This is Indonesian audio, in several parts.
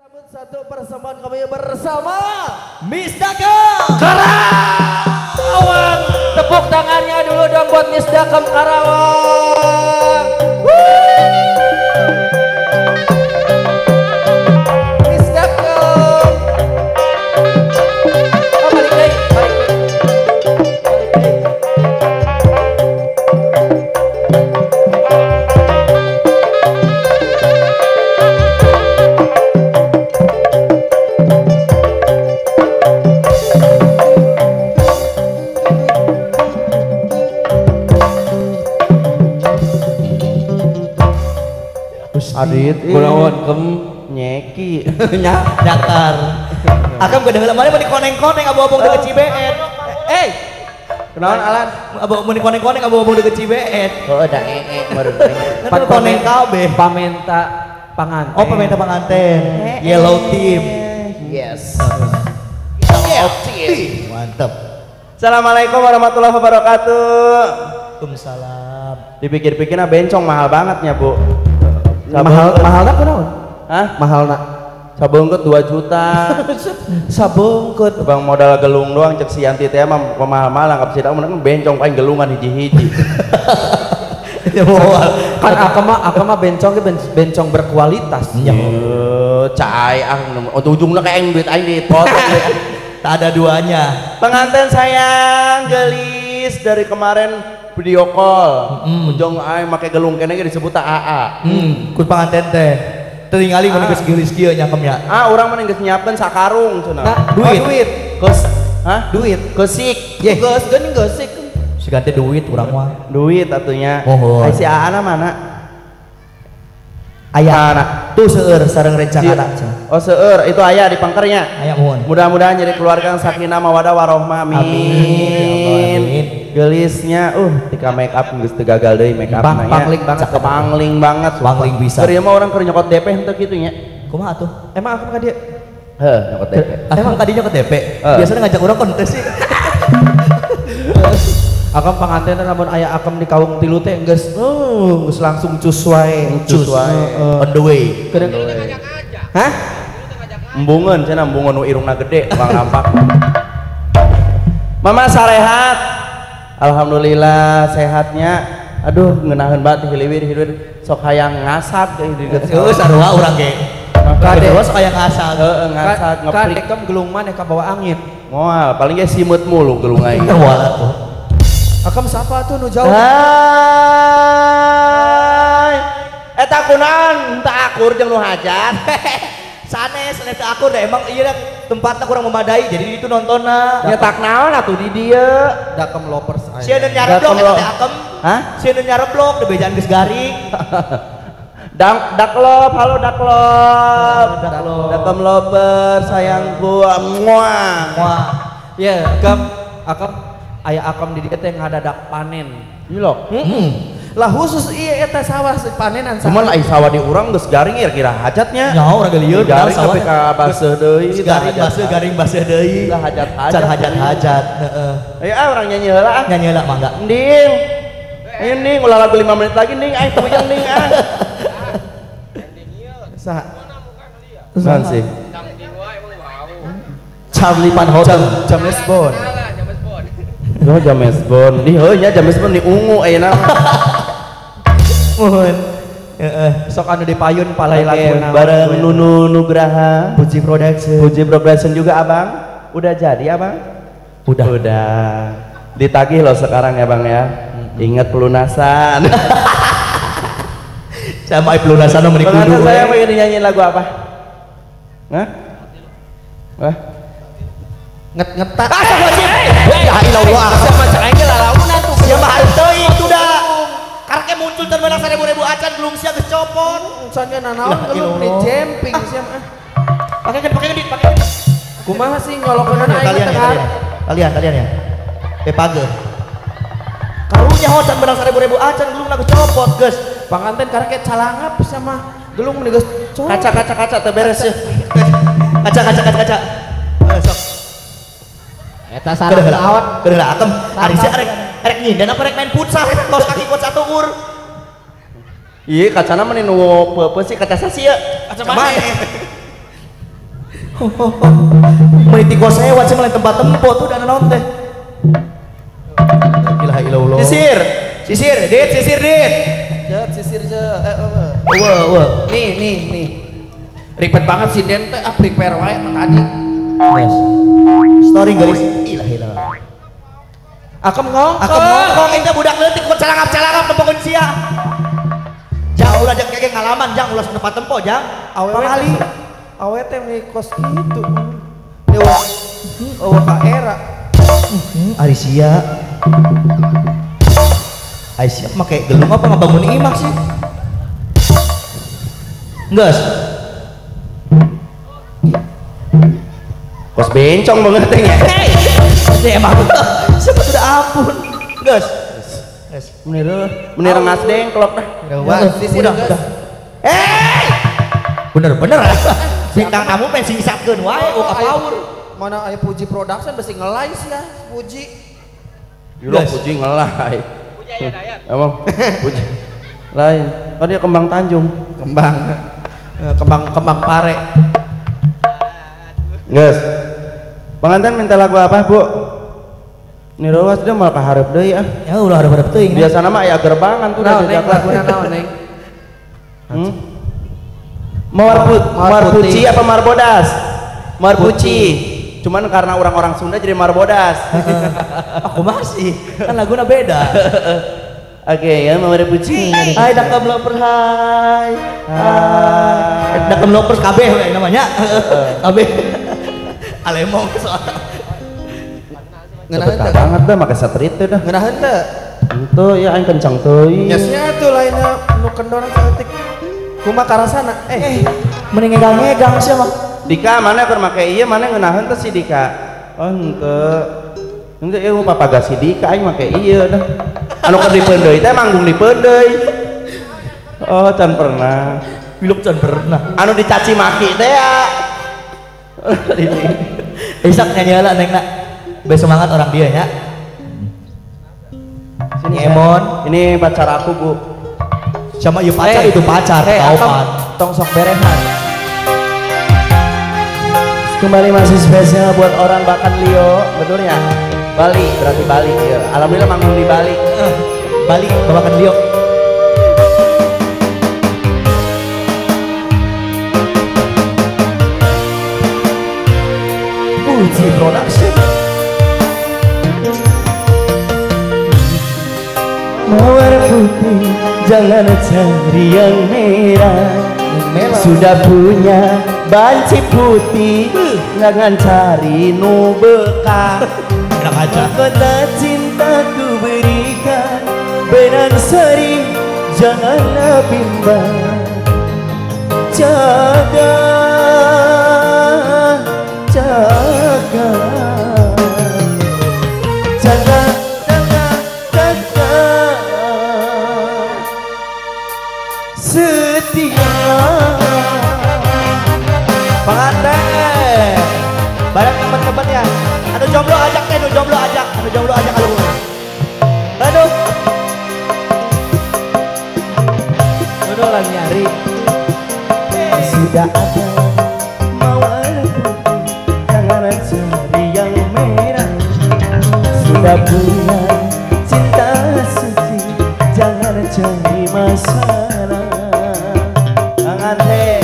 Sambut satu persembahan kami bersama Miss Dakem Karawang. Tepuk tangannya dulu dong buat Miss Dakem Karawang. Miss Dakem. Oh, balik deh, balik deh. Adit, kunaon kem nyeki nyakar akam gede heula mana mau dikoneng-koneng abu-abu deket Cibeet. kunaon Alan? Abu-abu dikoneng-koneng abu-abu deket Cibeet. Oh udah meureun Kan koneng kabeh. Pamenta panganten. Oh, peminta pengantin. Yellow team. Yes. Mantap. Assalamualaikum warahmatullahi wabarakatuh. Waalaikumsalam. Dipikir-pikir bencong mahal bangetnya bu. Mahalna kunaon? Hah? Mahalna Sabungkut 2 juta. sabungkut. Bang modal gelung doang cek si Yanti teh mah mahal-mahal angkap sida mun bencong paling gelungan hiji-hiji. Kan akama bencong ge bencong berkualitas. Cai ujungna kayak duit aing dipot. Tak ada duanya. Pengantin sayang gelis dari kemarin video call. Ujung aing make gelung kene ge disebut AA. Ku panganten teh. Tinggali mun geus geulis kieu nyakemnya. Urang mah geus nyiapkeun sakarung cenah. Nah, duit. Kus duit. Kusik. Ye, geus geuning geusik. Si ganti duit urang mah. Duit atunya. Mohon. Si AA mana? Aya tuh seueur sareng rencana. Oh seueur itu aya di pangkernya. Aya mohon. Mudah-mudahan jadi keluarga yang sakinah mawadah warohmah. Amin. Gelisnya tika make up geus teu gagal deui make up nya. Pangling banget. Pangling banget. Pangling bisa. Keur ieu mah urang keur nyokot DP henteu kitu nya. Kumaha tuh? Emang aku ka dia? Nyokot DP. Emang tadinya ke DP. Biasanya ngajak orang kontes sih. Akam panganten lamun aya akam di kaung tilu teh geus langsung cus wae. On the way. Hah? Embungeun cenah embungeun nu irungna gede bang nampak. Mama sarehat. Alhamdulillah sehatnya. Aduh ngeunaheun banget hiliwir sok hayang ngasap ke hideung. Sarua urang ge. Kade sok hayang ngasap. Ngasap ngeprik. Kadek gelung maneh ka bawa angin. Moal paling ge simut mulu gelung aing. Wala tuh. Akam sapa tuh nu jauh? Hai. Eta kunaon? Teu akur jeung nu hajat. Sanes teu akur da emang ieu tempatna kurang memadai jadi itu nontonna. Nyetak naon atuh di dieu? Dakem lovers. Sieun nyareblok eta teh akem. Hah? Sieun nyareblok da bejaan geus garing. Daklop, halo Daklop. Daklop. Lover sayangku. Muah. Wah. Ya, akam aya akam di dieu teh ngadadak panen. Ieu loh. Lah khusus ieu eta sawah panenan Cuman ai sawah di urang geus garing kira hajatnya. Nya urang ge lieur garing tapi ka baseuh deui. garing baseuh deui. Lah hajat-hajat. Can hajat-hajat, heeh. Aya urang nyanyi heula. Nyanyi heula mangga. Nding. Ayo Nding, ulah lagu 5 menit lagi Nding. Aing teu Nding Saha? Naon sih? Charlie Van Houten. James Bond. Oh James Bond. Di heuh nya James Bond di ungu ayeuna. Mohon. Heeh. Sok anu dipayun palai Oke, lagu bareng Nunu Nugraha. Puji Production. Puji Production juga Abang. Udah jadi Abang? Udah. Ditagih loh sekarang ya Bang ya. Ingat pelunasan. Sama pelunasan nomor kudu. Pengantin saya mau nyanyiin lagu apa? Hah? Wah. Ngetak. Ya ilallah. Sama cai ge lalaunan tuh. Siapa harus teuing tuh dah. Karena muncul termenang 1000 acan belum siap geus copon. Soalnya nanaon gelung di jemping siapa? Pakai dit. Kumaha sih nyolokeun aing teh? Kalian ya. Page. Karunya hocan menang 1000 acan belum lagu copot geus. Panganten karek calangap sama gelung geus copot. Kaca teh beres ya. Kaca. Sok. Eta sareng lawan. Kedeula atem. Ari si arek nyinden apa rek main futsal kaos kaki kuat satu ur. Iya kacana meni nu peupeuh sih kaca sasi ya. Kaca mana? Meniti kos sewa sih malah tempat tempo tuh dan naon teh. Ilaha illallah. Sisir, dit. Jat sisir je. Wah. Nih. Ribet banget si Den teh prepare wae tadi. Yes. Story guys. Ilaha illallah. Akem ngongkong. Itu budak leutik ku calangap tempo sia. Jang ulah jang kege ngalaman jang ulah tempat tempo jang. Awewe awewe teh mi kos kitu. Dewa. Ka era. Arisia make gelung apa ngebangun imah sih? Gas. Kos bencong banget teh ya. Hei, emang siapa sudah ampun. Gas. Menir ngasdeng klop dah. Udah. Bener. Singkang kamu pengen sisapkeun wae power. Mana aya Puji Production besi ngelais ya, Puji. Yulah Puji ngelai. Puji aya dayat. Emang Puji. Lain. Kan dia kembang Tanjung. Kembang pare. Guys. Pengantin minta lagu apa, Bu? Nirowas dia malah paharep deui ah. Ya ulah hareup teuing. Biasana mah aya gerbangan tuh Naon neng laguna naon neng? Mawar Puci apa Marbodas? Mawar Puci. Cuman karena orang-orang Sunda jadi Marbodas. Aku masih kan laguna beda. Oke ya Mawar Puci. Hai dakam loper hai. Dakam loper kabeh we namanya. Kabeh. Alemong soalnya. Cepet banget dah make satrit teh dah. Ngeunaheun teh. Itu ya aing kencang teuing. Nyasnya tuh lainnya nu kendoran saeutik. Kumaha karasana? Mending ngegang sih mah. Dika mana keur make ieu mana ngeunaheun teh si Dika. Oh henteu. Henteu ieu papaga si Dika aing make ieu dah. Anu keur dipeun deui teh manggung dipeun deui. Oh can pernah. Biluk can pernah. Anu dicaci maki teh ya. Isak nyanyi heula nengna. Be semangat orang dia nya. Sini Emon. Ini pacar aku, Bu. Sama yuk pacar itu pacar. Taupan. Tong sok berehan. Kembali masih spesial buat orang Bakan Lio, betul ya? Bali, berarti Bali ya. Alhamdulillah manggung di Bali. Bali, Bakan Lio. Puji Production. Mawar putih, jangan cari yang merah. Sudah punya banci putih, jangan cari nu bekas. Enak aja. Kota cintaku berikan benang seri, janganlah bimbang. Jaga setia. Pengantin barang teman-teman ya. Anu jomblo ajak teh, anu jomblo ajak kalau. Aduh. Udah lagi nyari. Sudah ada mawar putih, jangan cari yang merah. Sudah punya cinta suci, jangan cari masalah. Pengantin.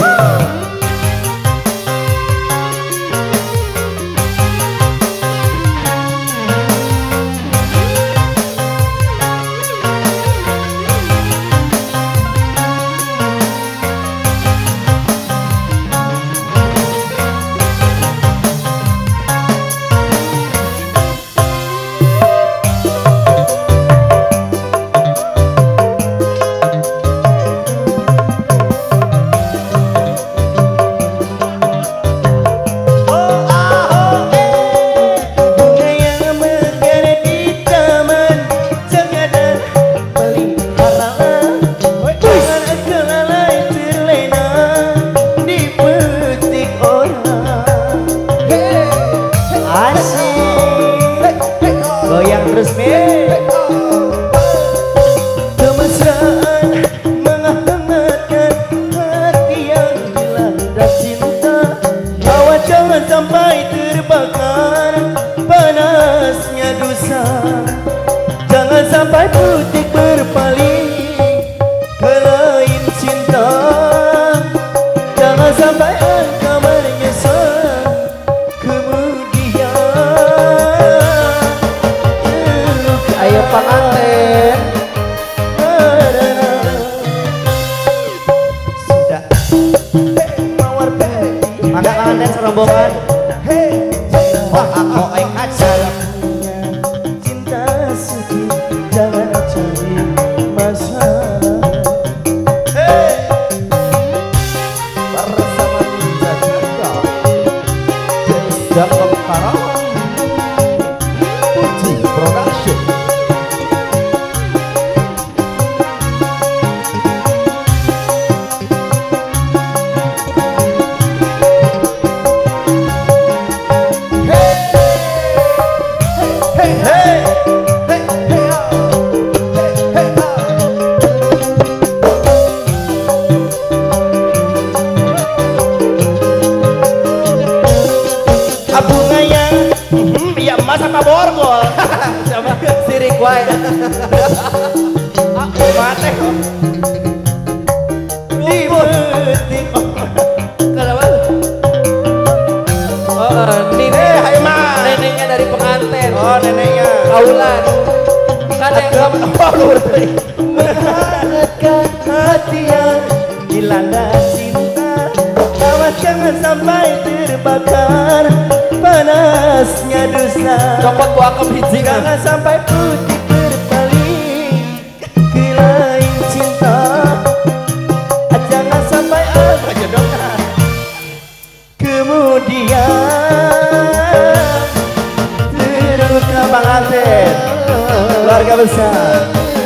jangan sampai terbakar panasnya dosa. Jangan sampai putih berpaling ke lain cinta. Jangan sampai engkau menyesal kemudian. Ayo pengantin. Sudah. Mawar baby. Maka pengantin serombongan. Wah aku kacar. Cinta suci jangan cari masalah. Bersama Ninja Jaka Jakob Karang Puji Production. Iya emas apa borgol? Coba sirik wae. Mate kok. dipetik. Kenapa? Oh, ini Hai Ma. neneknya dari pengantin. Oh neneknya. Kaulan. Kan yang Menghangatkan hati yang dilanda cinta. Awas jangan sampai terbakar panasnya dosa. copot buah biji kan. Jangan sampai putih berpaling ke lain cinta. Jangan sampai Aja dong. kemudian terluka Pengantin. Keluarga besar.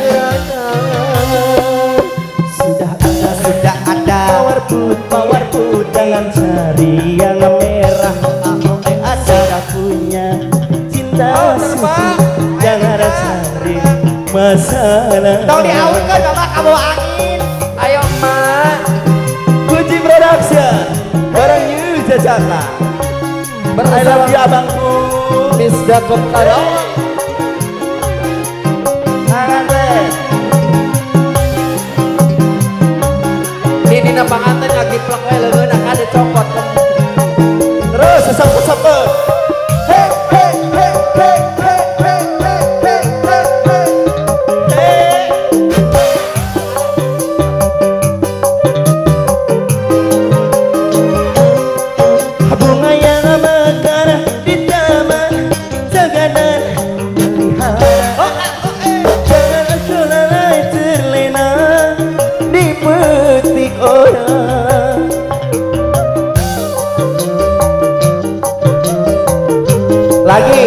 Sudah ada mawar putih jangan cari yang merah. Ada punya cinta suci jangan cari masalah. Tong diawetkeun coba kamu angin. Ayo mak. Puji Production bareng Ninja Jaka. I love you abangku. Miss Jakob Karang. Pengantin. Ini pengantin lagi plek wae leungeun ada copot. Terus sesep-sepet. Hey hey hey hey hey hey hey hey hey. Bunga yang mekar di taman Jaganan pelihara. Jangan kelalai terlena dipetik orang. Lagi.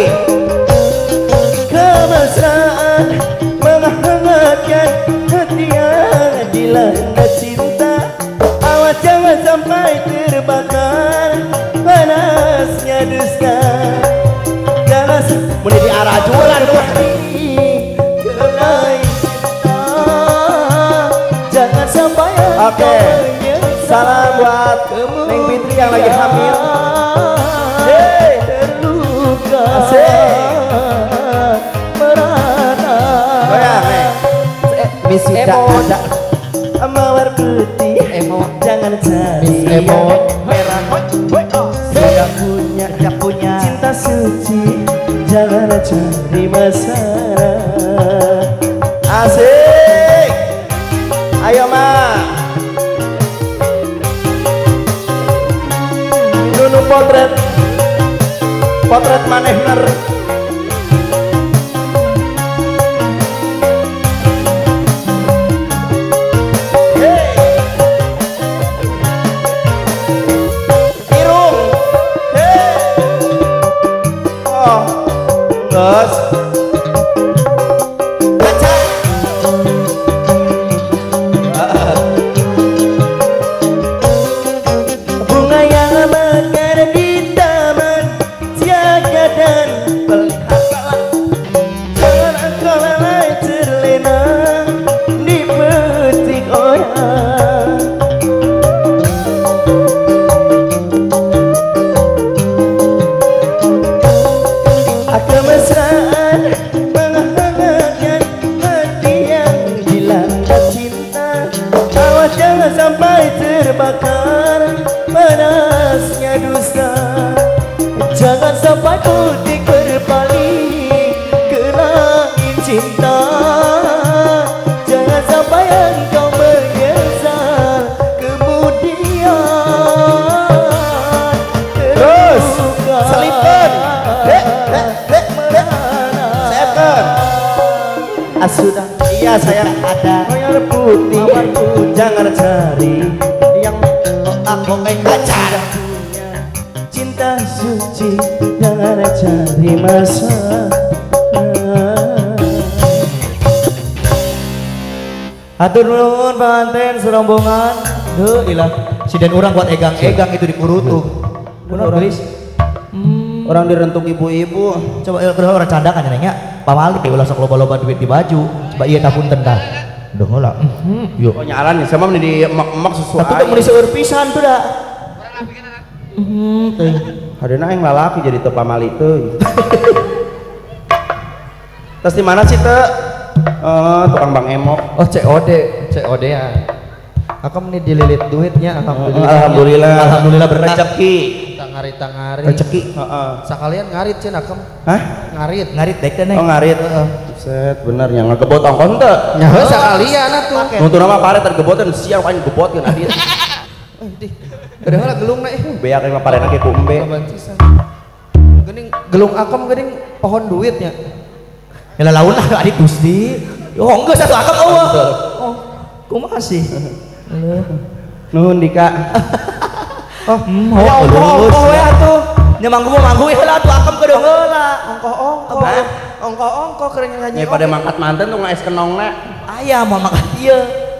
Kemesraan menghangatkan hati yang dilanda cinta. Awas jangan sampai terbakar panasnya dusta. Jangan Muni di arah jualan tuh. kelai cinta. Jangan sampai Oke. Salam buat Neng Fitri yang lagi hamil. Hey, terluka merana. Goyang, Neng. Miss Tidak Emot. ada mawar putih. Emot. Jangan cari Miss yang Emot. merah. Sudah punya cinta suci. Jangan cari masalah. Asik. Ayo Ma. Nunu potret manehner. Hey. Irung. Hey. Oh. Gus. Kaca. Bunga yang mekar di taman Jagadan panasnya dusta, jangan sampai putih berpaling ke langit cinta. Jangan sampai engkau menyesal kemudian. Terus selipkan. Selipkan. Sudah iya sayang ada Mawar putih, jangan cari yang aku ajar. cinta suci, jangan cari masalah. Atur nuhun panganten serombongan. Duh ilah si dan orang buat egang-egang itu dikurutuk. Bener guys. Orang direntuk ibu-ibu. Coba orang canda kan nanya pamali ulah sok loba-loba duit di baju. Coba iya tapunten dah. Duh ngolah. Yuk. Oh nyaran nih, sama di emak-emak sesuai. Tapi tuh meuli seueur pisan tuh dah. Teuing. Hadena yang lalaki jadi teu pamali teuing. Terus di mana sih teu? Tukang Bang Emok. Oh COD ya. Akam nih dililit duitnya Alhamdulillah. Alhamdulillah berkah. Rezeki. ngarit. Rezeki. Heeh. Sekalian ngarit cen akam. Hah? Ngarit Daik teh Oh ngarit. Set bener nya ngagebot ongkos teu. Nyaho sekalian atuh. Nuntun nama pare tergebotan siar paling gebotkeun adit. Udah lah gelungna Beak yang parena ke ku embe. Kabancisan. Geuning gelung akam geuning pohon duitnya. Ya laun lah adik Gusti. Oh enggak satu akam eueuh. Oh, kumaha sih? Nuhun Dika. Oh, Oh ya tuh. Nya manggu heula atuh akam kedeung heula. ongko keren nyanyi. Nya pada mangkat manten tuh ngaes kenongna. Aya mau makan ieu.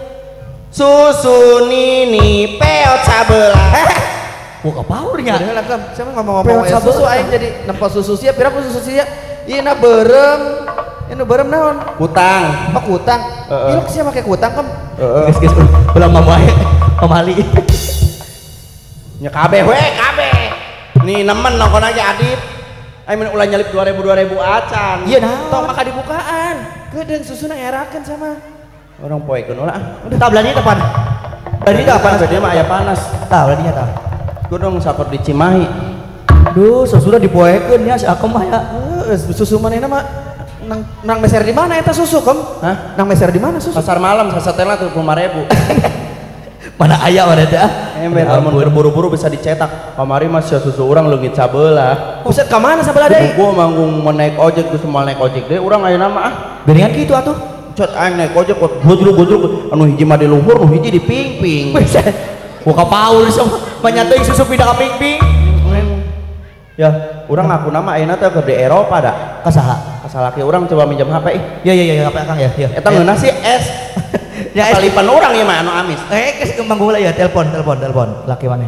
Susu nini peot sabelah. Buka paurnya. Udah lah kam, siapa ngomong-ngomong ya susu aing jadi nempo susu sia pira susu sia. Ieu na berem. Ieu berem naon? Kutang. Oh kutang. Ieu sia make kutang kam. Geus ulah mamae pamali. Nya kabeh we kabeh. Nih nemen nongkon aja Adit. Aing mun ulah nyalip 2000 acan. Iya nah. Tong maka dibukaan. Gedeung susuna ngerakeun sama. Orang poekeun ulah. Udah tak belanja depan. Tadi dah panas Dia mah aya panas. tah belanja tah. Gunung saper di Cimahi. Duh, sudah dipoekeun nya si akam mah ya. Susu manehna mah nang meser di mana eta susu kam? Hah? Nang meser di mana susu? Pasar malam sasatela 25.000. Mana aya mana teh? Ember lamun buru-buru bisa dicetak. Kamari mah sia susu urang leungit sabelah. Buset ka mana sabelah deui? Gua manggung menaik ojek geus moal naik ojek deui urang ayeuna mah ah. Beringan gitu atuh. Cot aing naik ojek kok gojluk anu hiji mah di luhur nu hiji di pingping. Buka paul sama menyatu susu pindah ka ping-ping. Ya, urang ngaku nama ayeuna teh keur di Eropa da. Ka saha? Kasalaki urang coba minjem HP ih. Ya apa Kang ya? Ya. Eta ngeunah sih es. Ya es. Kalipan urang ieu mah anu amis. Geus kembang gula ya telepon. Laki maneh.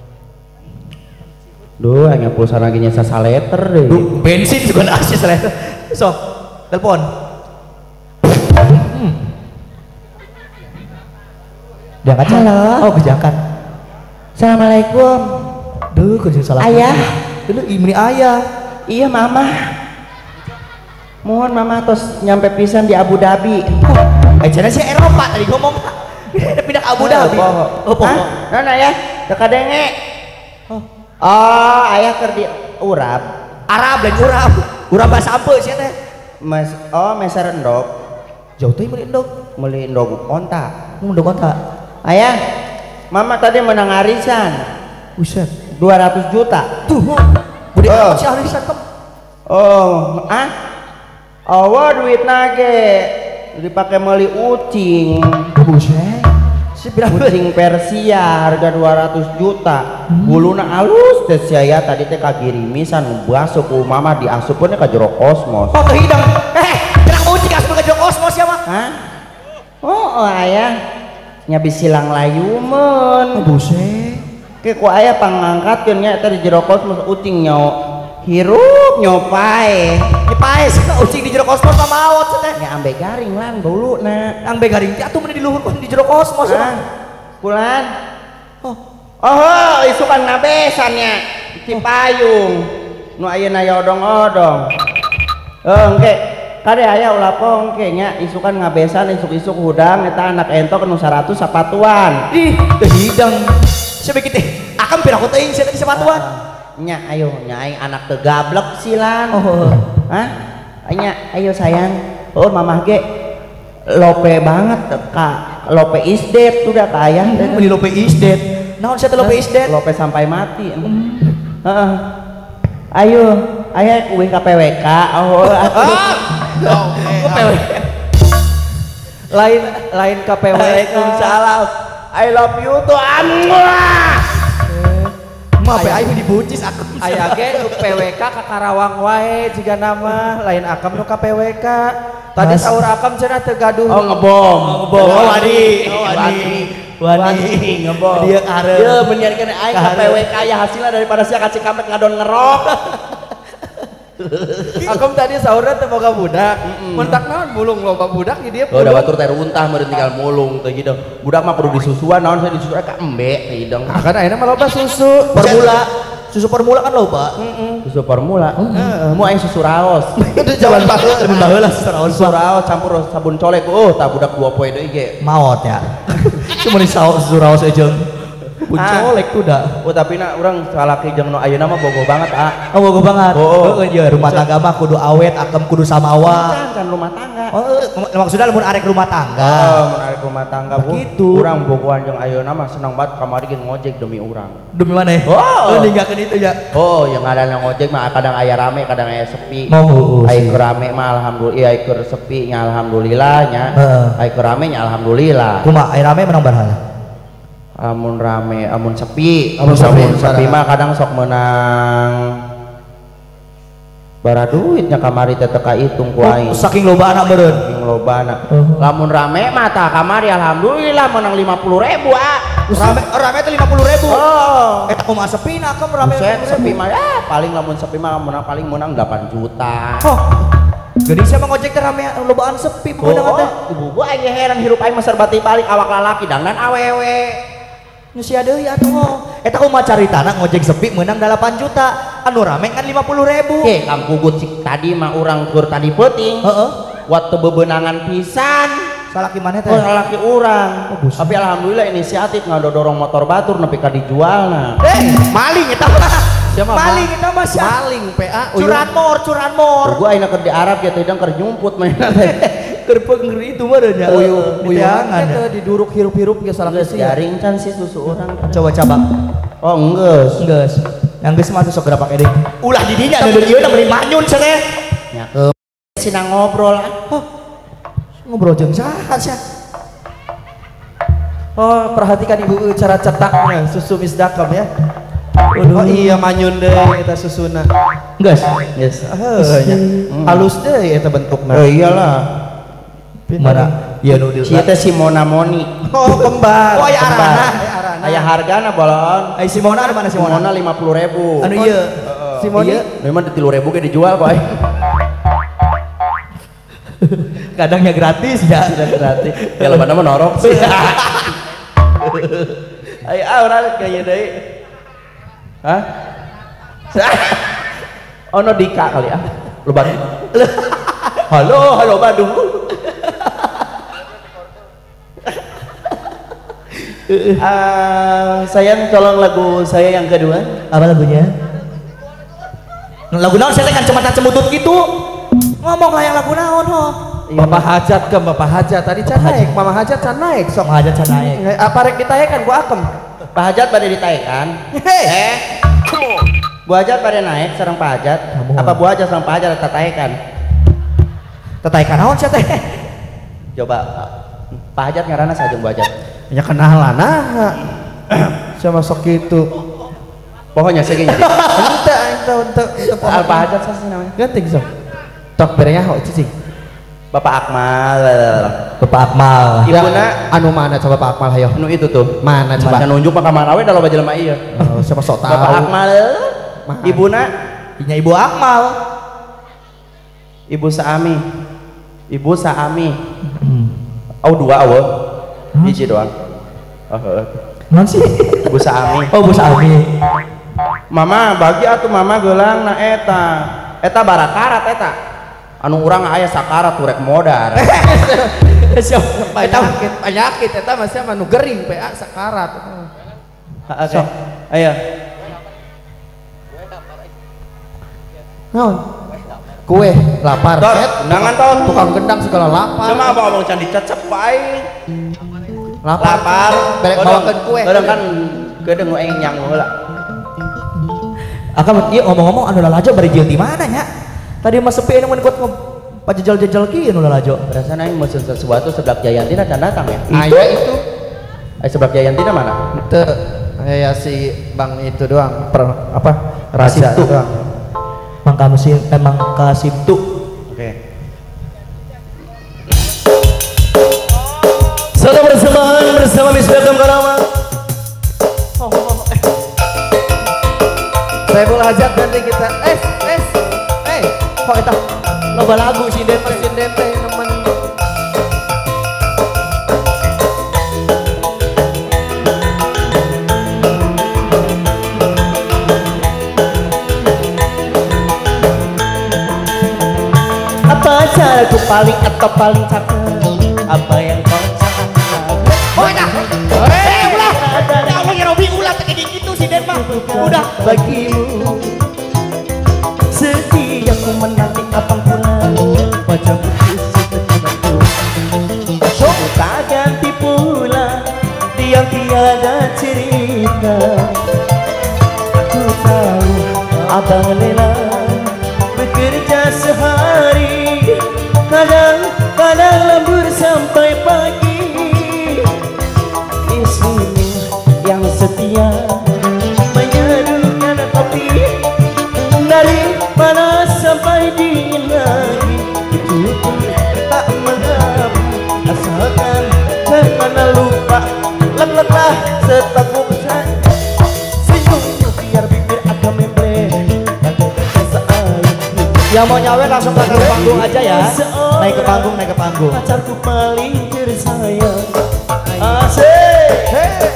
Duh, aing pulsa lagi nya sasaleter deui. Duh, bensin juga asis lah. Sok, telepon. Diangkat. Halo. Oh, kejakan. Assalamualaikum. Duh, kerja salah. Ayah. Dulu ini ayah. Iya mama. Mohon mama tos nyampe pisan di Abu Dhabi. Cenah sih Eropa tadi ngomong. Pindah ke Abu Dhabi. Oh, nona ya, teka denge. Oh, ayah keur di Urab. Arab lain Urab. Urab bahasa apa sih teh? Meser endog. Jauh teh meuli endog. Meuli endog onta. Endog kontak. Ayah, mama tadi menang arisan. Buset. 200 juta. Tuh. Budi amat si arisan kam. Duit nage dipakai meuli ucing. Buset. Si berapa? Kucing Persia harga 200 juta. Buluna alus teh sia tadi teh kagirimisan basuh ku mama diasupkeun ka jero kosmos. Oh kehidang. Kenapa ucing asup ka jero kosmos ya mah? Hah? Oh ayah nya bisilang layumeun. Buset. Ke ku aya pangangkatkeun nya eta di jero kosmos ucing hirup nyopae. Nyepae sih ucing di jero kosmos mah maot teh. Nya ambe garing lan bauluna. Ang begaring teh atuh mun di luhur di jero kosmos mah. Kulan. Oh, isukan ngabesannya Cipayung. Nu ayeuna aya odong-odong. Engke kade aya ulah pongke nya isukan ngabesan isuk-isuk hudang eta anak entok nu 100 sapatuan. Ih, kehidang. Siapa kita? Akam piraku teuing sia tadi sepatuan. Nya ayo nya aing anak teu gablek silan. Oh. Hah? Nya ayo sayang. Oh mamah ge lope banget Kak. Lope is dead udah kaya. Meni lope is dead. Naon sia teh lope is dead? Lope sampai mati. Heeh. Ayo kuih KPWK. Oh. KPWK. Lain KPWK. Waalaikumsalam. I love you tuh Mah apa aing dibucis akam. Aya ge nu PWK ka Karawang wae jiga nama lain akam nu ka PWK. Tadi saur akam cenah teu gaduh. Oh ngebom. Wani ngebom. Dia karep. Dia menyiarkan aing ka PWK ya hasilnya daripada sia kasih kamek ngadon ngerok. Akam tadi saurna teu boga budak. Mentak naon mulung loba budak di dieu. Oh, da batur teh runtah meureun tinggal mulung teh gitu. Budak mah kudu disusuan naon saya disusuan ka embe teh hidung. Kan ayeuna mah loba susu. Susu formula kan loba. Susu formula. Mu aing susu raos. Itu jaman baheula. Zaman baheula susu Susu raos campur sabun colek. Oh, tah budak 2 poe deui ge. maot ya. Cuma di susu raos aja. Buncolek tuh dah. Oh, tapi na urang salaki jeung nu ayeuna mah bogo banget, Oh bogo banget. Oh. Iya rumah tangga mah kudu awet, akam kudu samawa. kan rumah tangga. Oh, maksudnya lamun arek rumah tangga. Oh, menarik rumah tangga bu. Begitu. Urang bogohan jeung ayeuna mah senang banget kamari ge ngojek demi urang. Demi mana? Oh. Ninggalkeun itu ya. Oh, yang ada yang ngojek mah kadang aya rame, kadang aya sepi. Oh, Ai keur rame mah alhamdulillah, ai keur sepi nya alhamdulillah nya. Ai keur rame nya alhamdulillah. Kumaha ai rame menang baraha? Amun rame, amun sepi, Amun sepi mah kadang sok menang bara duitnya kamari teh teka hitung ku aing. Saking loba anak meureun. Saking lobana. Lamun rame mah tah kamari alhamdulillah menang 50.000 Rame teh 50.000. Oh. Eta kumaha sepina akam rame. Buset, sepi mah ya paling lamun sepi mah menang paling menang 8 juta. Oh. Geuning sia mah ngojek teh rame lobaan sepi beunang teh. Ibu aing heran hirup aing mah serba balik awak lalaki dangdan awewe. Nu sia deui atuh. Eta kumaha caritana ngojek sepi meunang 8 juta. Anu rame kan 50.000. Kam pugut cik tadi mah urang keur tadi peuting. Heeh. Waktu bebenangan pisan. Salaki maneh teh? Oh, laki urang. Oh, buset. Tapi alhamdulillah inisiatif ngadodorong motor batur nepi ka dijualna. Maling eta mah. Siapa Maling eta mah sia. Maling PA. Curanmor. Gua ayeuna keur di Arab ya teh keur nyumput mainan teh. Keur peungri itu mah nya. Uyang teh diduruk hirup-hirup ge salah Geus sia. jaring can sih susu urang. Coba cabak. Oh, enggeus. Geus. Yang geus mah sok geura pake deui. Ulah di dinya nu ieu mah manyun cenah. Nya ke sina ngobrol. Ngobrol jeung saha sia? Oh, perhatikan ibu cara cetaknya susu misdakam ya. Oh iya manyun deui eta susuna. Geus. Geus. Nya. Halus deui eta bentukna. Oh iyalah. Mana? Ieu nu di. Sia teh si Mona Moni. Oh, kembar. Oh, aya Kembar. arana. Aya hargana bolon. Ai Simona di mana Simona? Simona 50.000. Anu ieu. Simoni. Memang di 3.000 ge dijual kok. Kadangnya gratis ya. Sudah gratis. Ya lo mana norok sih. Ayo urang kayak deui. Hah? Ono Dika kali ah. Lu Bandung. Halo Bandung. Sayang tolong lagu saya yang kedua. Apa lagunya? Lagu naon saya teh kan cematan cemutut gitu. Ngomong lah yang lagu naon ho. Bapak hajat ke Bapak hajat tadi can naik, Mama hajat can naik sok. Sok aja can naik. Apa rek ditayakan ku akem. Pak Hajat pada ditaikkan. Bu Hajat pada naik sareng Pak Hajat. Apa Bu Hajat sareng Pak Hajat tataikan? Tetaikan naon sia teh? Coba Pak Hajat ngaranna saja Bu Hajat. Ya kenalan nah. Sama sok kitu. Pokoknya segini. Ente Al Pak Hajat sih namanya. Ganting sok. Tok berenya ho cicing. Bapak Akmal. Bapak Akmal. Ibuna Anu mana coba Pak Akmal hayo. anu itu tuh. Mana coba? Coba nunjuk mah kamar awe da loba jelema ieu. Oh, siapa sok tahu. Bapak Akmal. Ibuna Inya Ibu Akmal. Ibu Saami. Ibu Saami. Oh dua awe. Hiji doang. Oh, heeh. Non sih? Ibu Saami. Oh Bu Sami. Mama bagi atuh mama gelang na eta. Eta barakarat eta. Anu urang aya sakarat turek modar. Penyakit eta masih anu gering PA sakarat. Oke. Ayo. Naon? Kue lapar. Tor, Ket. undangan tor. Tukang gendang segala lapar. Cuma abang ngomong can dicecep bae. Lapar. Berek bawakeun kue. Kadang kan gedeng nu enyang heula. Akam ieu ngomong-ngomong anu lalajo bari jeung di mana nya? Tadi mah sepi anu mun kuat pajejal-jejal kieu anu lalajo. Rasana aing meuseun sesuatu sebelah Jayantina can datang ya. Aya itu. Sebelah Jayantina mana? Teu aya si Bang itu doang. Apa? Raja Kasibtu. doang. Mangka musim emang kasibtu. Oke. Satu persembahan bersama Miss Beckham Karama. Saiful Hajat nanti kita Kok eta loba lagu sinden teh nemen. apa caraku paling atau paling cakep? Apa yang kau cakap? Oh eta. Ulah. Ya Allah ya Robi ulah teh gitu si Den mah. Udah Bagimu setiap ku menanti abang pulang, wajahmu kusut tak ganti pula dia tiada cerita. Aku tahu abang lelah bekerja sehari, kadang-kadang lembur sampai pagi. Istrimu yang setia menyadukan kopi dari panas sampai dingin lagi. Itu pun tak mengapa, asalkan jangan lupa leleklah seteguk saja senyummu biar bibir agak membleh. Yang mau nyawer langsung ke panggung aja ya. Naik ke panggung, naik ke panggung. Pacarku paling tersayang. Asik. Hey.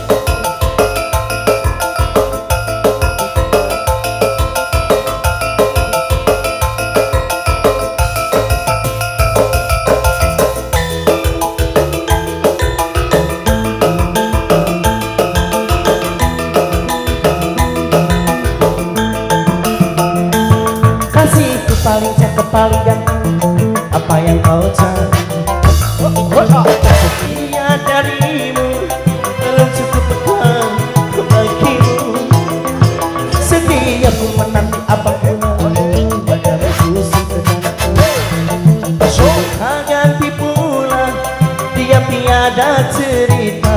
Kasihku paling cakep paling ganteng, apa yang kau cari? Setia darimu belum cukup pegang bagimu. Setiap ku menanti abang pulang, wajahmu sederhana. Suka ganti pula dia tiada cerita.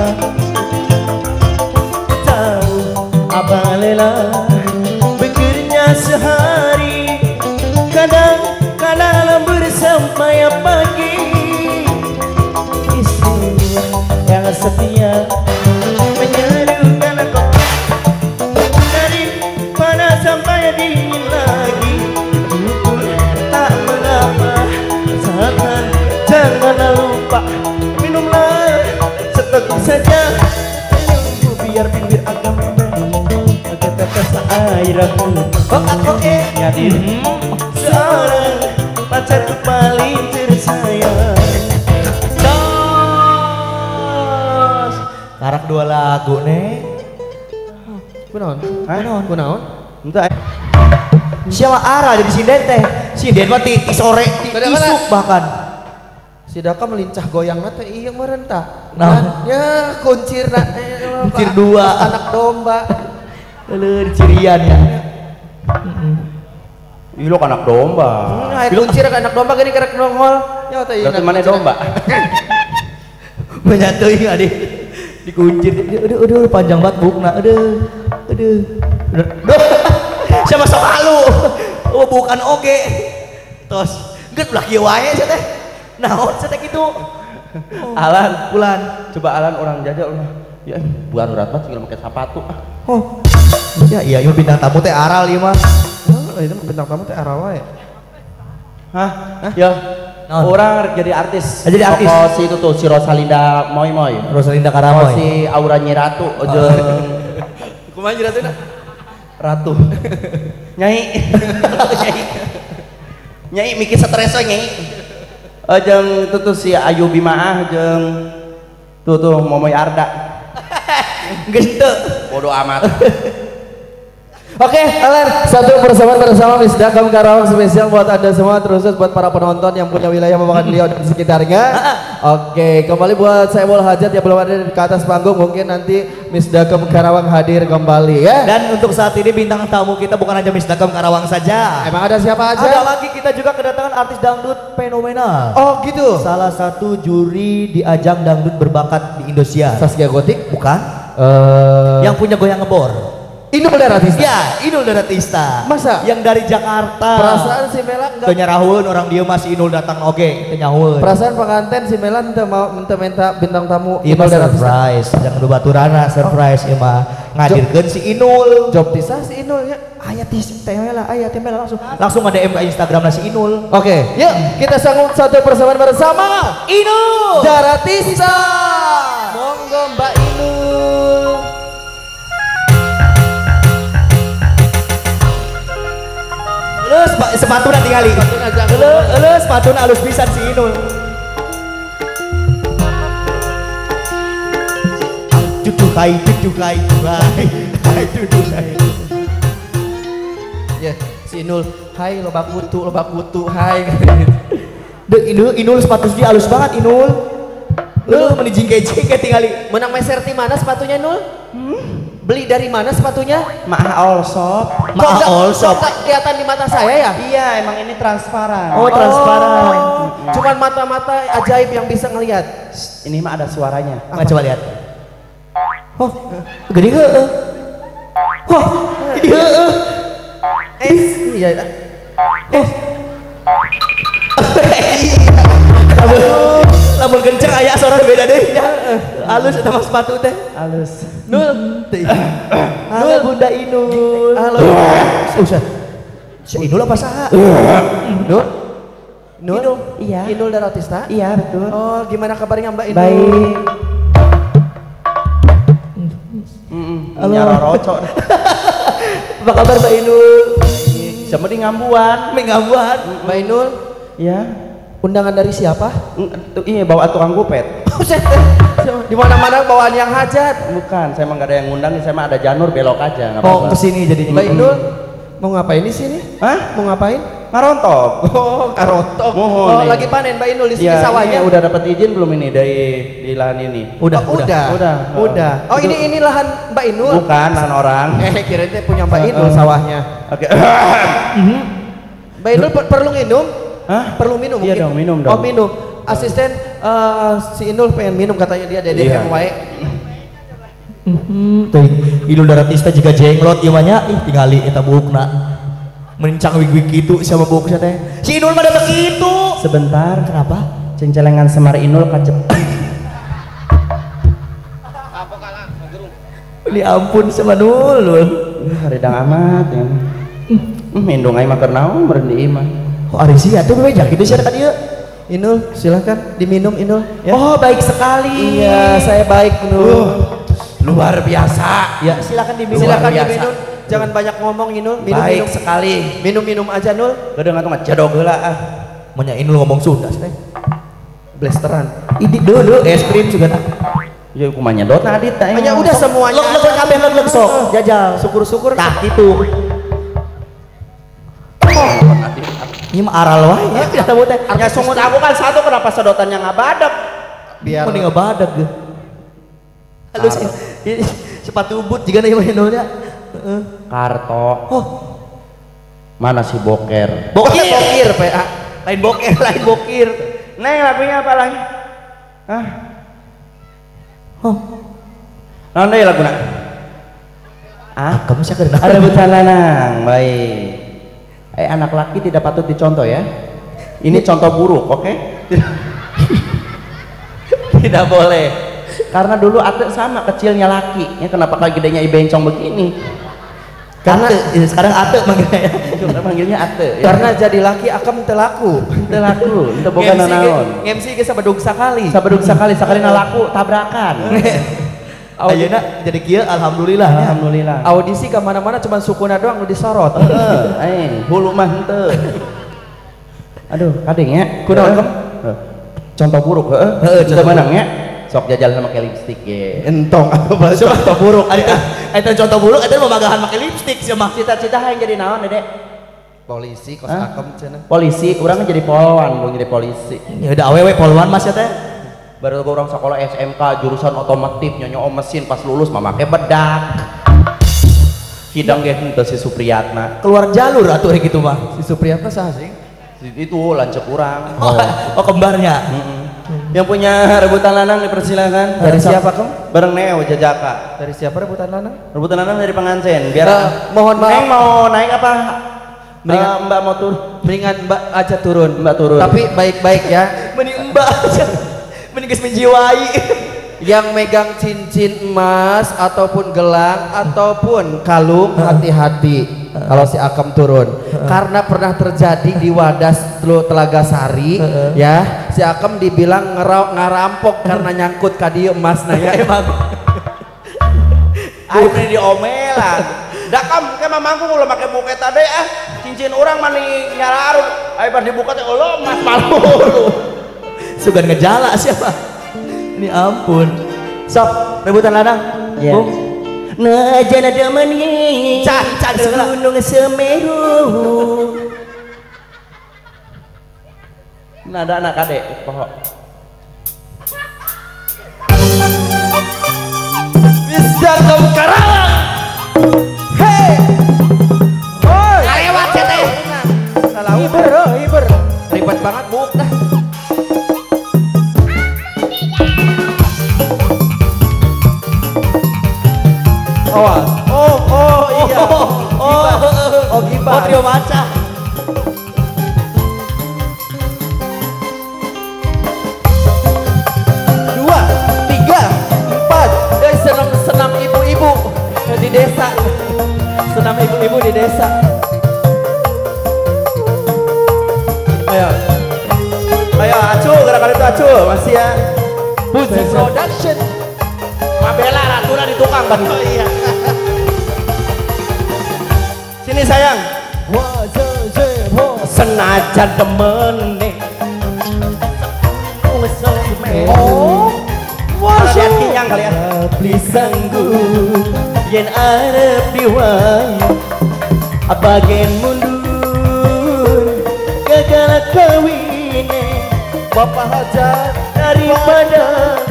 Tahu abang lelah bekerja sehari, kadang-kadang lembur sampai pagi. Istrimu yang setia menyadukan kopi dari panas sampai dingin lagi. Pun tak mengapa, asalkan jangan lupa minumlah seteguk saja senyummu biar bibir agak membleh, agak tetes air aku. Oke, nyadir seorang pacarku paling tersayang. Dos karak dua lagu nih. kunaon? Hah? Kunaon? Entah. Siapa arah di sinden teh? Sinden mah ti sore ti Kadang-kadang- isuk bahkan. Si Daka melincah goyang teh iya merentah. Nah. Ya kuncirna Kuncir dua. anak domba. Leuleur cirian ya. Ih lo anak domba. Nah, kuncir ka anak domba gini kerek nongol. Ya teh Berarti mana domba? Menyatu ini adik dikuncir. Aduh panjang banget bukna. Aduh. Siapa sok halu? Oh bukan oge. Tos, geus ulah kieu wae sia teh. Naon sia teh kitu? Alan, Bulan. coba Alan orang jajal lah. Ya, bukan berat banget tinggal pakai sepatu. Oh. Ya iya ieu bintang tamu teh aral ieu mah. Oh, itu bintang tamu teh arawa ya. Hah? Ya. Naon? Orang jadi artis. Jadi artis. Toko si itu tuh si Rosalinda Moy Moy. Rosalinda Oh, Karamoy. si Aura Nyiratu jeung Kumaha jelasna? Ratu. Nyai. Nyai mikir stres we nyai. Jeung itu tuh si Ayu Bimaah jeung tuh Momoy Arda. Geus teu. bodo amat. Oke, kalian satu persamaan bersama Miss Dakam Karawang spesial buat anda semua, terusus buat para penonton yang punya wilayah Babakan Beliau dan sekitarnya. Oke, kembali buat saya Bola Hajat yang belum ada di atas panggung, mungkin nanti Miss Dakam Karawang hadir kembali ya. Dan untuk saat ini bintang tamu kita bukan hanya Miss Dakam Karawang saja. Emang ada siapa aja? Ada lagi, kita juga kedatangan artis dangdut fenomenal. Oh gitu. Salah satu juri di ajang dangdut berbakat di Indonesia. Saskia Gotik? Bukan? Yang punya goyang ngebor. Inul Daratista. Ya, Inul Daratista. Masa? Yang dari Jakarta. Perasaan si Mela enggak. Teu nyarahun orang dia masih Inul datang oge, teu nyahoun. Perasaan pengantin si Mela ente mau minta bintang tamu Iya mah surprise, jangan lupa baturana surprise ieu mah. Ngadirkeun si Inul. Job tisah si Inul ya. Aya teh Mela, aya teh Mela langsung ada DM ke Instagramna si Inul. Oke, yuk kita sambut satu persamaan bersama Inul Daratista. Monggo Mbak Inul. Sepatu nanti kali. Sepatu halus pisan si Inul. Cucukai. Ya, si Inul, hai loba kutu, hai. Inul sepatu dia halus banget Inul. Lu meni jingke-jingke tingali. Menang meser di mana sepatunya Inul? Beli dari mana sepatunya? Maah all shop. Kok nggak kelihatan di mata saya ya? Iya, emang ini transparan. Oh, transparan. Cuman mata-mata ajaib yang bisa ngelihat. Ini mah ada suaranya. Coba lihat. Oh, gede heueuh. Oh, gede heueuh. Iya. Lamun kenceng aya suara beda deh. Halus eta mah sepatu teh. Halus. Nul. Halo Bunda Inul. Halo. Usah. Si Inul apa saha? Inul? Iya. Inul Daratista? Iya, betul. Oh, gimana kabarnya Mbak Inul? Baik. Halo. Nyara rocok. Apa kabar Mbak Inul? Sama di ngambuan. Mengambuan. Mbak Inul? Ya. Undangan dari siapa? Iya, bawa tukang gupet. Di mana-mana bawaan yang hajat. Bukan, saya emang gak ada yang ngundang, saya mah ada janur belok aja. Oh, kesini jadinya. Mbak Inul, mau ngapain di sini? Hah? Mau ngapain? Ngarontok. Oh, karotok. Mohon nih. Lagi panen Mbak Inul di sini Ya, sawahnya. udah dapat izin belum ini di lahan ini? Udah. Udah. Oh, ini lahan Mbak Inul. Bukan, lahan orang. Kirain teh punya Mbak Inul sawahnya. Oke. Mbak Inul perlu minum? Hah? Perlu minum Iya mungkin? dong, minum dong. Oh, minum. Asisten si Inul pengen minum katanya dia dedek Iya. yang wae. Tuh, Inul Daratista juga jenglot ieu mah nya. Ih, tingali eta buukna. Mencang wig-wig kitu sama buuk teh. Si Inul mah datang kitu. Sebentar. Kenapa? Cengcelengan Semar Inul kacep. Ini ampun sama Nul. Haridang amat ya. Mindung aing mah keur naon meureun di imah. Oh, ari sia tuh beja kitu sia ka dieu. Inul, silakan diminum Inul. Ya. Oh, baik sekali. Iya, saya baik Inul. Luar biasa. Ya, silakan diminum. Silakan biasa. diminum. Jangan banyak ngomong Inul. Baik Minum. sekali. Minum aja Nul. Gedeng atuh mah jadog heula ah. Manya Inul ngomong Sunda teh. Blasteran. Idi dulu es krim juga tak. Ya kumaha nyedot adit tah. Ya udah semuanya. Leg kabeh leg sok. Jajal. Syukur-syukur. Tah kitu. Ini mah aral wae ya tidak tahu teh. Ya sungut aku kan satu, kenapa sedotannya ngabadak? Biar Mending ngabadak ge. Halus ini sepatu but juga nih Inulnya. Karto. Oh, Mana si boker? bokir PA. lain boker, lain bokir. Neng lagunya apa lagi? Hah? Oh, Naon deui laguna? ah, kamu sih kena. Ada becananang, baik. Anak laki tidak patut dicontoh ya. Ini contoh buruk, oke? Tidak boleh. Karena dulu Ate sama kecilnya laki. Ya kenapa kalau gedenya ibencong begini? Karena sekarang Ate manggilnya. Kita panggilnya Ate. Ya. karena jadi laki akam telaku. Teu laku, teu boga nanaon. MC ge sabadug sakali. Sabadug sakali laku tabrakan. Ayeuna jadi kieu alhamdulillah. Alhamdulillah. Audisi ke mana-mana cuma sukuna doang nu disorot. Hulu mah henteu. Aduh, kadeng ya. Kunaon, Kam? Contoh buruk, Heeh, contoh contoh menang ya. sok jajal sama pakai lipstik ya. Entong apa bahasa contoh buruk. Itu contoh buruk, itu mau bagahan pakai lipstik sih mah. Cita-cita yang jadi naon Dede? Polisi kos Hah? akem cenah. Polisi, orang jadi polwan, belum jadi polisi. Ya udah awewe polwan Mas ya teh. Baru orang sekolah SMK jurusan otomotif nyonyo mesin pas lulus mah make bedak. Hidang ge henteu si Supriyatna. Keluar jalur atuh gitu mah. Si Supriyatna saha sih? Itu lancep urang. Oh kembarnya. Yang punya rebutan lanang dipersilakan. Dari siapa Kem? Bareng Neo Jajaka. Dari siapa rebutan lanang? Rebutan lanang dari pengantin. Biar Mohon maaf. Neng mau naik apa? Mendingan- Mbak mau turun. Mendingan Mbak aja turun. Mbak turun. Tapi baik-baik ya. Mending mbak aja. Mending geus menjiwai. Yang megang cincin emas ataupun gelang ataupun kalung hati-hati kalau si Akem turun karena pernah terjadi di Wadas Telaga Sari ya si Akem dibilang ngarampok karena nyangkut ka dieu emasna ya emang Ayo ini diomelan. Dakam ke mamangku ulah make buket tadi cincin orang mani nyararut. Ayo pas dibuka teh eueuh emas malu. Sugan ngejala siapa? Ini ampun. Sok rebutan lanang. Iya. Bung. Najana demeni Can Gunung Semeru. Nada anak adek pohon. bisa kamu Karawang hei hoi Lewat teh. iber ribet banget buk dah awas oh iya Oh Gibar. trio maca. Dua, tiga, empat. Senam ibu-ibu di desa. Senam ibu-ibu di desa. Ayo, Ayo acu gerakan itu acu masih ya. Puji Production. Mabela ratuna di tukang ban. Oh iya. Sini sayang. Senajan temene. Oh, Kalau lihat kinyang kali ya. Beli sanggup yen arep diwayu abagen mundur gagal kawine Bapak Hajat daripada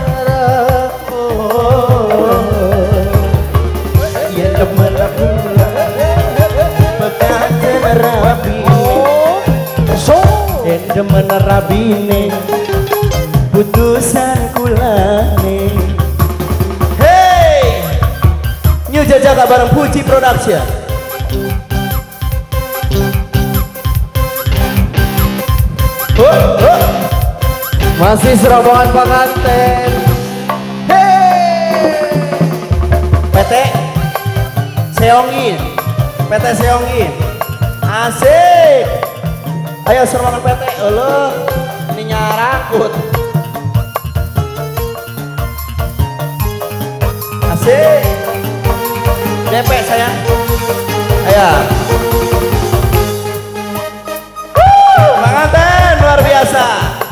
yen demen pula bekaten rabi yen demen rabine putusan kulane. Hey, New Jajaka bareng Puji Production. masih serombongan pengantin. Hey, PT Seonggi, PT Seonggi, asik. Ayo serombongan PT, lo ini nyarakut. Asik. DP sayang. Ayo. Pengantin luar biasa.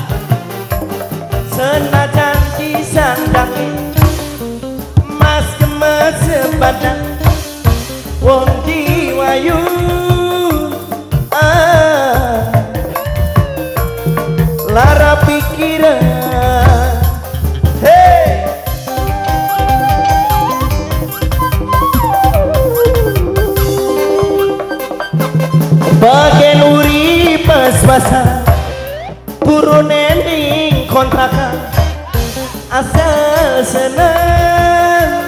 Senajan disandangi mas kemas sepadan wong diwayu lara pikiran Hey. bagian uri pas-pasan turun ending kontrakan asal senang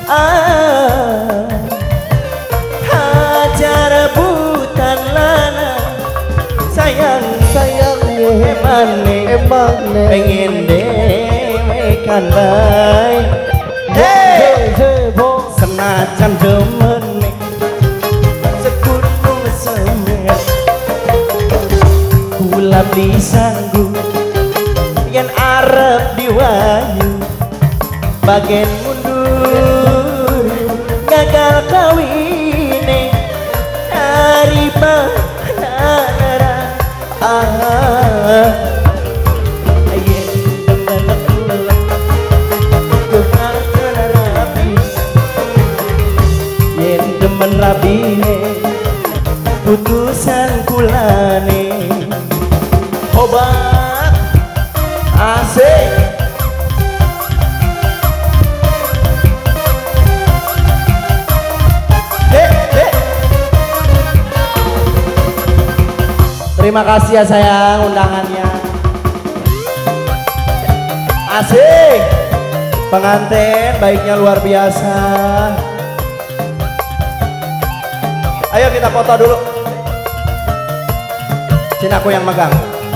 hajar rebutan lana sayang emane pengen dewekan baik senajan demene segunung semer kula beli sanggup yen arep diwayu bagian mundur gagal kawine daripada yen demen putusan kulane obat asik. Terima kasih ya sayang undangannya. Asik. Pengantin baiknya luar biasa. Ayo kita foto dulu. Sini aku yang megang.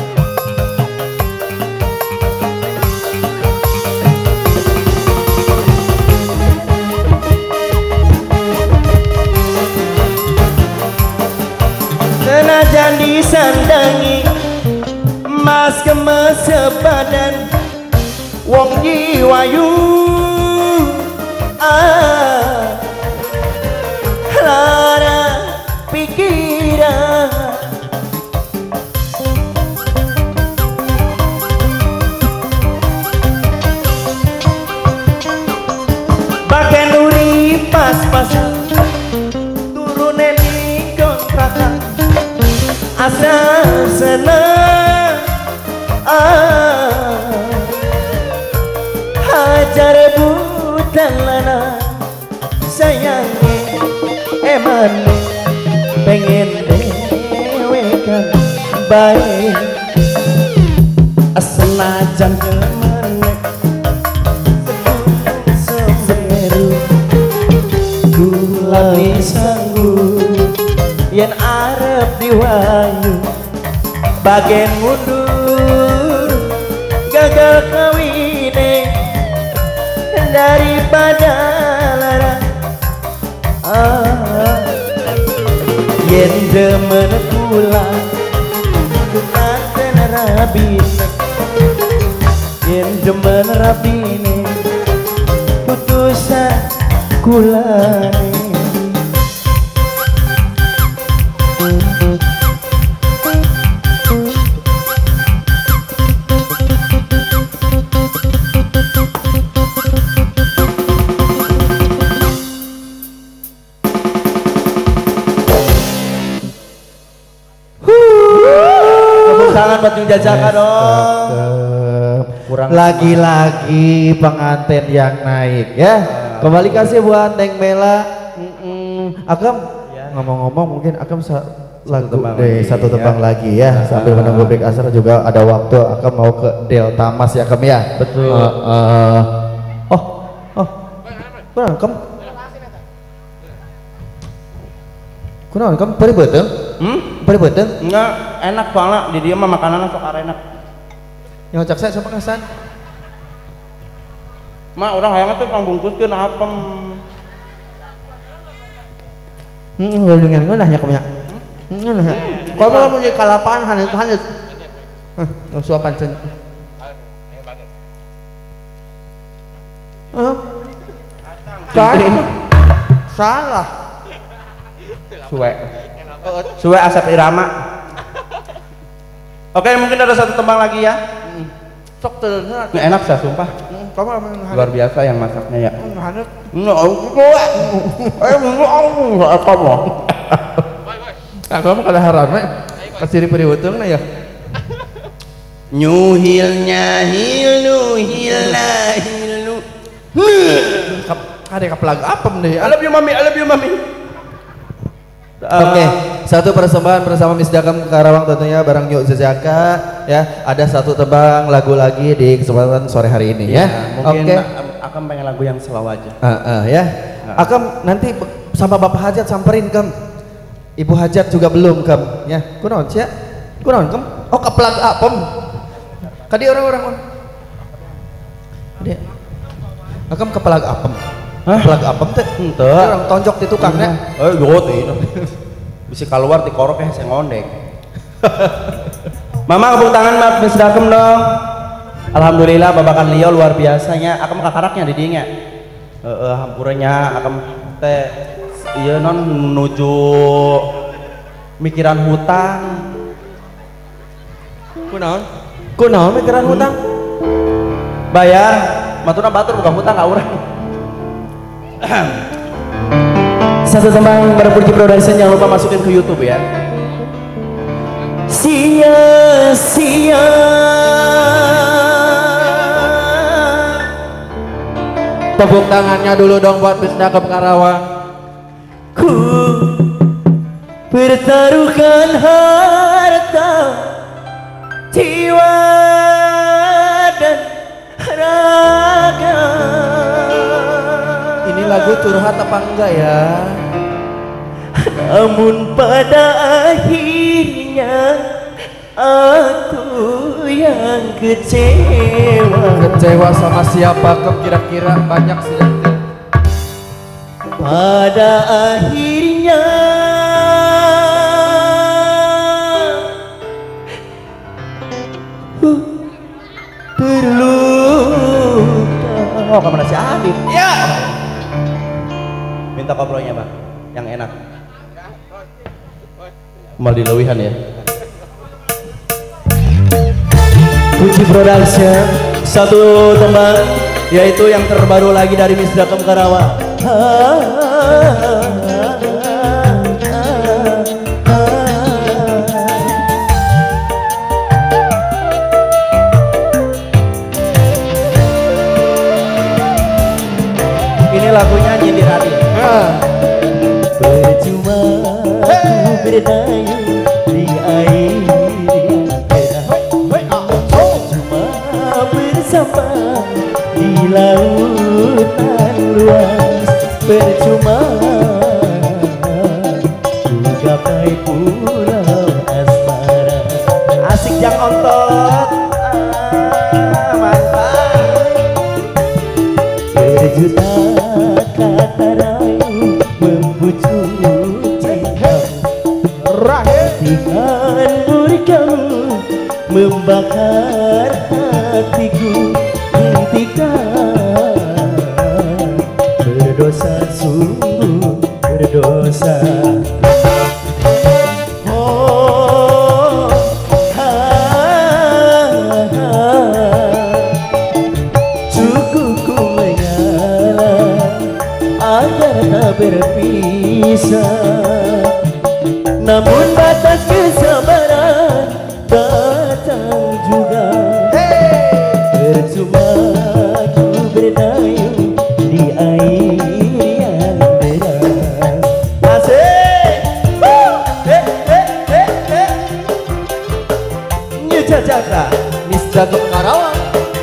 Senajan disandangi mas kemes sebadan wong jiwayu lara pikiran bagian duri pas-pasan turunen di kontrakan asal senang hajar rebutan lana sayangnya eman pengen dewekan baik senajan kemana semeru gula sanggup yen arep diwayu bagian mundur gagal kawine daripada lara yen demen pulang kukanten rabine yen demen rabine putusan kulane. Buat Jung Jajaka dong. Kurang lagi-lagi pengantin yang naik ya. Kembali kasih buat Neng Mela. Akam ngomong-ngomong mungkin Akam lagu deh satu tebang lagi ya. Sambil menunggu break asar juga ada waktu Akam mau ke Delta Mas ya Akam ya. Betul. Kurang Akam. Kurang Akam beri betul. Beri betul. Enggak enak soalnya di dia mah makanannya sok enak. Yang cak saya sama kasan. Mak orang hayang tuh pangbungkuskeun apem. Dengan ngeunah nya kamu nya. Ngeunah. Kalau mau jadi kalapan haneut. Suapan cen. Salah. Suwe Asep Irama. Oke, mungkin ada satu tembang lagi ya. Sok teu Nggak enak sih sumpah. Luar biasa yang masaknya ya. haneut. Aku mah kada haram kasih periweuteungna ya. Nyuhilnya hilnu. Kade kaplag apem deh. I love you mami. Oke, satu persembahan bersama Miss Dakam Karawang tentunya bareng Yuk Jajaka ya. Ada satu tebang lagu lagi di kesempatan sore hari ini ya. Mungkin akan pengen lagu yang slow aja. Ya. Akam nanti sama Bapak Hajat samperin Kam. Ibu Hajat juga belum Kam ya. Kunaon cia? Kunaon Kam? Oh kaplag apem. Kadi orang-orang. Dia. Akam kaplag apem. Kaplag apem teh. Henteu. Orang tonjok di tukangnya. Goot ieu. Bisa keluar di korok saya ngondek. Mama tepuk tangan Mas Miss Dakem dong. Alhamdulillah babakan Leo luar biasanya. Akam kakaraknya di dinya. Hampurnya akam teh ieu non menuju mikiran hutang. Kunaon mikiran hutang? Bayar, maturna batur bukan hutang ka urang. satu tembang Berpuji Production, jangan lupa masukin ke YouTube ya. Sia-sia Tepuk tangannya dulu dong buat Bisdakep Karawang. ku pertaruhkan harta, jiwa dan raga. Ini lagu curhat apa enggak ya? Namun pada akhirnya aku yang kecewa. Kecewa sama siapa Kep kira-kira? Banyak sih. Pada akhirnya terluka. Oh, kemana si Adit? Ya. Minta koplonya bang, yang enak. Mal di lewihan ya. Puji Production, satu tembang yaitu yang terbaru lagi dari Bisdakep Karawang. Ini lagunya nyindir Adit. Percuma ku berdayung di air yang deras, percuma bersama di lautan luas, percuma ku gapai pulau asmara. Asik yang ontot. Mantap. Berjuta kata rayu membujuk kamu membakar hatiku, hentikan berdosa, sungguh berdosa. Oh, cukup ku mengalah agar tak berpisah. Namun batas kesabaran datang juga. Percuma ku berdayung di air yang deras. Asik. New Jakarta, Bisdakep Karawang.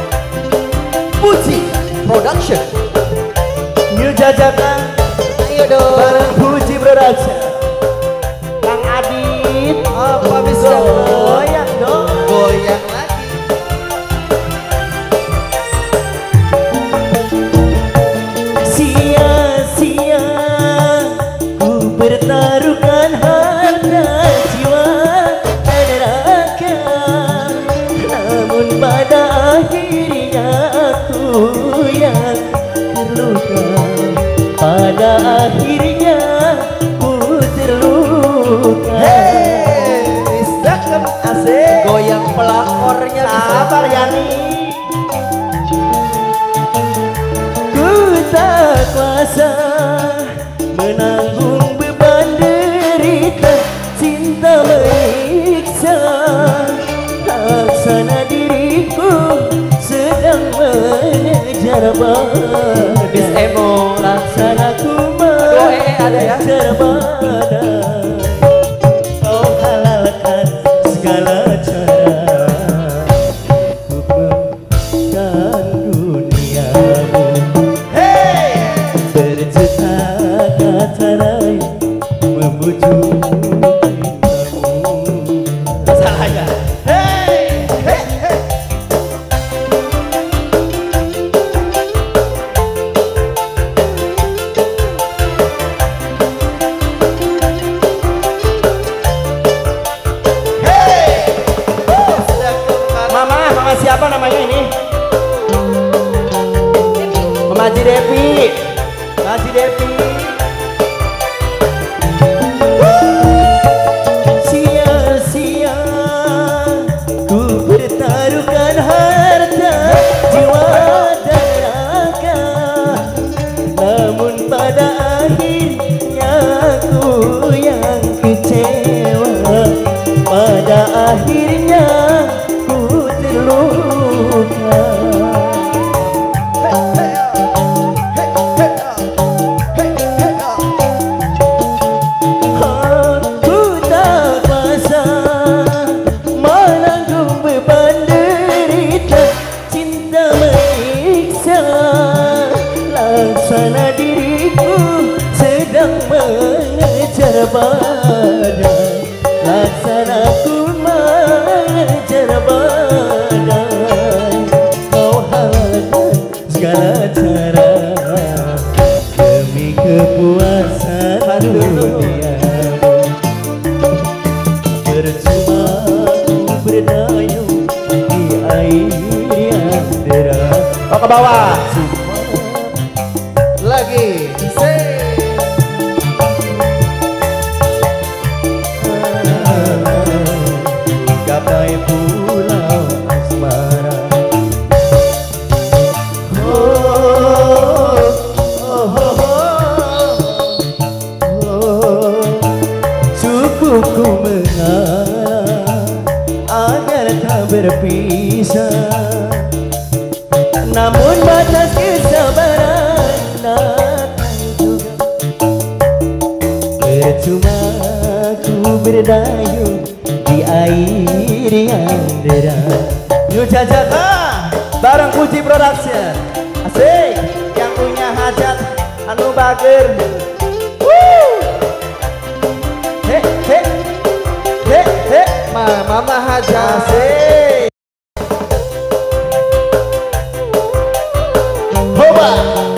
Puji Production. New Jakarta, Ayo dong. bareng Puji Production. Kang Adit. Apa bisa Goyang dong. goyang lagi? Sia-sia ku pertaruhkan harta, jiwa dan raga. Namun pada akhirnya aku yang terluka. Pada akhirnya ku terluka. Bisdakep asik. Goyang pelakornya Sabar Yani. Ku tak kuasa menanggung beban derita, cinta menyiksa. Laksana diriku sedang mengejar badai. Bis emo. Laksana ku ada ya? mengejar badai. Kau halalkan segala cara untuk menang duniamu. Berjuta kata lain membujuk cintamu. Salah ya. Hey. percuma ku berdayung di air yang deras. Oh ke bawah. Lagi. Gapai pulau asmara. Cukup ku mengalah agar tak berpisah. Namun batas kesabaran datang juga. Percuma ku berdayung di air yang deras. New Jajaka bareng Puji Production. Asik. Yang punya hajat anu bager. He he he he. Mama Hajat. Asik. Hoba.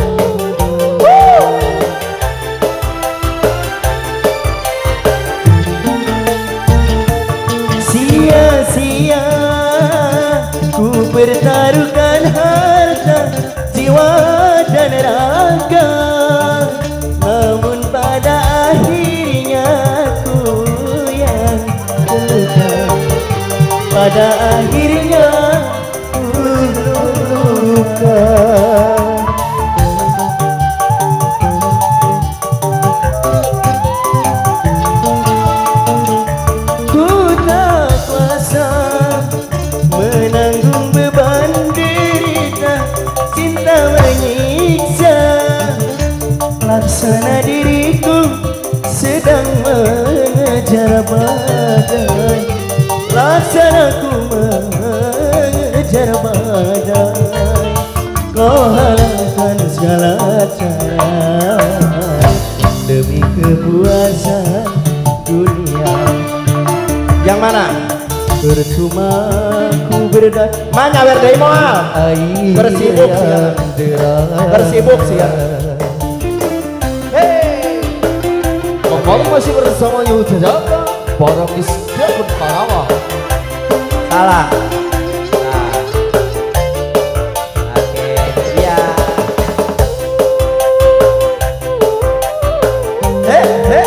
Sia-sia ku bertaruhkan harta, jiwa dan raga. Namun pada akhirnya ku yang terluka. Pada akhirnya ku luka. Ku tak kuasa menanggung beban derita, cinta menyiksa. Laksana diriku sedang mengejar badai. Laksanaku mengejar badai. Kau halalkan segala cara demi kepuasan dunia. Yang mana? Percuma ku berdayung. Mana berdei moal? Air Bersibuk sih ya. yang deras. Bersibuk sih ya. Hey. Kembali masih bersama New Jajaka. Para Misda Karawang. Salah. Nah. Oke, iya. He.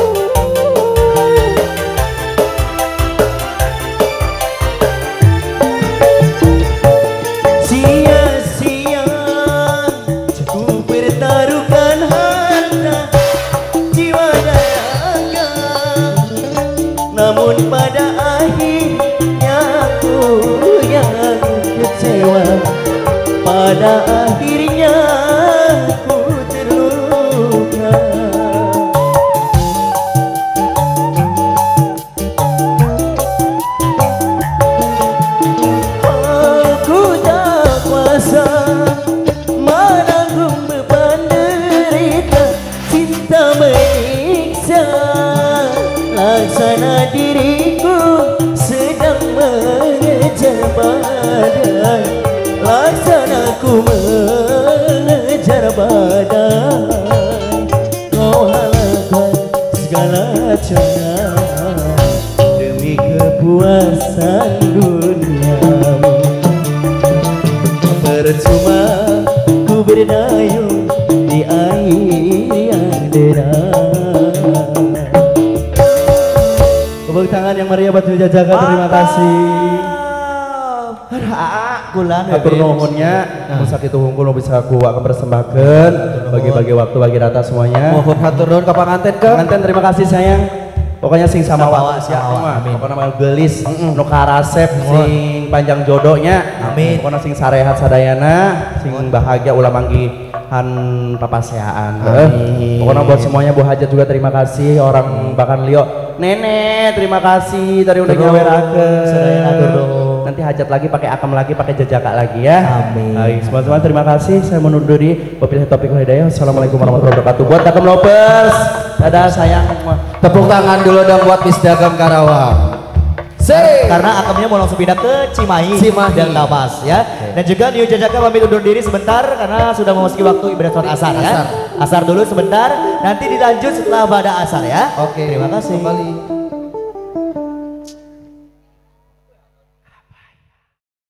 Sia-sia ku bertaruhkan harta, jiwa dan raga. Namun pada akhirnya ku yang kecewa. Pada akhirnya ku terluka. Aku tak kuasa menanggung beban derita, cinta menyiksa. Laksana diriku sedang mengejar badai. Laksanaku mengejar badai. Kau halalkan segala cara demi kepuasan duniamu. Percuma ku berdayung di air yang deras. Tepuk tangan yang meriah buat New Jajaka, terima kasih. Kulan atur nuhunnya mun sakitu hungkul bisa ku akan persembahkeun bagi-bagi waktu bagi rata semuanya. Mohon hatur nuhun ka panganten ke. Pengantin terima kasih sayang. Pokoknya sing sama Samawa, sia samawa. amin. Pokoknya mah geulis nu karasep sing panjang jodohnya. Amin. Pokoknya sing sarehat sadayana, sing bahagia ulah manggihan papaseaan. Amin. Pokoknya buat semuanya Bu Hajat juga terima kasih, orang bahkan Leo. Nenek terima kasih tadi udah ngawerakeun. Sadayana atur nuhun. Nanti hajat lagi pakai akam lagi pakai jejaka lagi ya. Amin. Baik, semua-semua terima kasih. Saya menundur diri. Wabillahi taufiq wal hidayah. Assalamualaikum warahmatullahi wabarakatuh. Buat Dakem Lovers. Dadah sayang. Tepuk tangan dulu dong buat Misda Karawang. Karena akamnya mau langsung pindah ke Cimahi, Cimahi. dan Tapas ya. Dan juga New Jajaka pamit undur diri sebentar karena sudah memasuki waktu ibadah sholat asar ya. Asar dulu sebentar, nanti dilanjut setelah pada asar ya. Oke, Terima kasih. Kembali.